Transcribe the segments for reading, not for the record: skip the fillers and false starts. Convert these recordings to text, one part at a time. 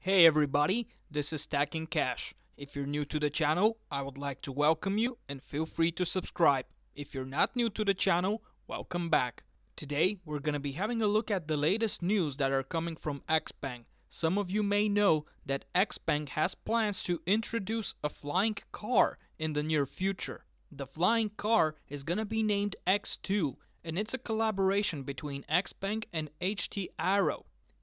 Hey everybody, this is Stacking Cash. If you're new to the channel, I would like to welcome you and feel free to subscribe. If you're not new to the channel, welcome back. Today we're gonna be having a look at the latest news that are coming from Xpeng. Some of you may know that Xpeng has plans to introduce a flying car in the near future. The flying car is gonna be named X2, and it's a collaboration between Xpeng and Aero.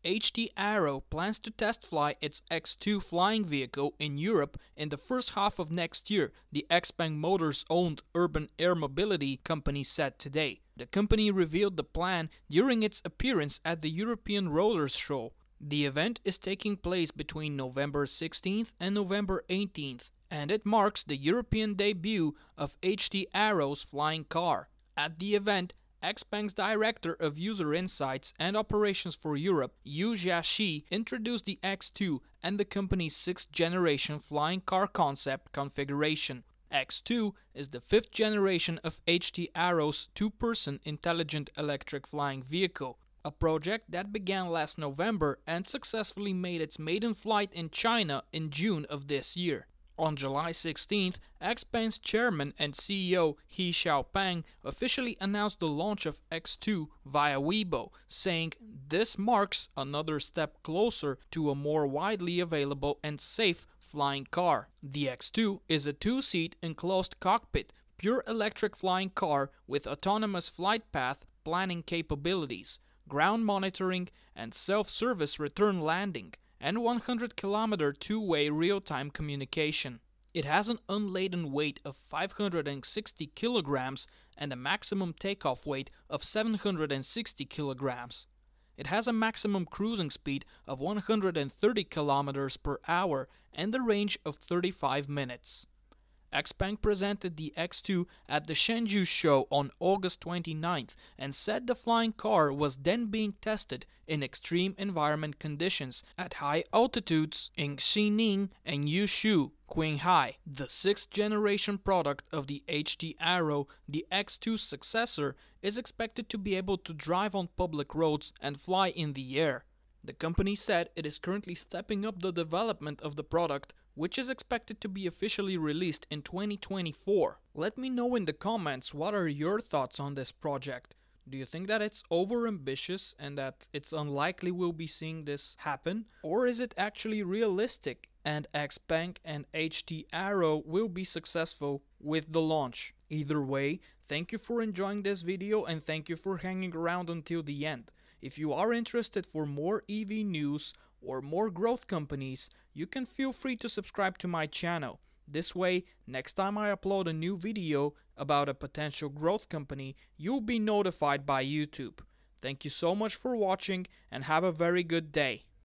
Aero plans to test fly its X2 flying vehicle in Europe in the first half of next year, the Xpeng Motors owned urban air mobility company said today. The company revealed the plan during its appearance at the European Rotors show. The event is taking place between November 16th and November 18th, and it marks the European debut of Aero's flying car. At the event, Xpeng's Director of User Insights and Operations for Europe, Yu Jiaxi, introduced the X2 and the company's 6th-generation flying car concept configuration. X2 is the 5th generation of Aero's two-person intelligent electric flying vehicle, a project that began last November and successfully made its maiden flight in China in June of this year. On July 16th, Xpeng's chairman and CEO He Xiaopeng officially announced the launch of X2 via Weibo, saying this marks another step closer to a more widely available and safe flying car. The X2 is a two-seat enclosed cockpit, pure electric flying car with autonomous flight path planning capabilities, ground monitoring and self-service return landing, and 100-kilometer two-way real-time communication. It has an unladen weight of 560 kilograms and a maximum takeoff weight of 760 kilograms. It has a maximum cruising speed of 130 kilometers per hour and a range of 35 minutes. Xpeng presented the X2 at the Shenzhou show on August 29th and said the flying car was then being tested in extreme environment conditions at high altitudes in Xining and Yushu, Qinghai. The 6th-generation product of the Aero, the X2's successor, is expected to be able to drive on public roads and fly in the air. The company said it is currently stepping up the development of the product, which is expected to be officially released in 2024. Let me know in the comments what are your thoughts on this project. Do you think that it's overambitious and that it's unlikely we'll be seeing this happen? Or is it actually realistic and Xpeng and Aero will be successful with the launch? Either way, thank you for enjoying this video and thank you for hanging around until the end. If you are interested for more EV news or more growth companies, you can feel free to subscribe to my channel. This way, next time I upload a new video about a potential growth company, you'll be notified by YouTube. Thank you so much for watching and have a very good day.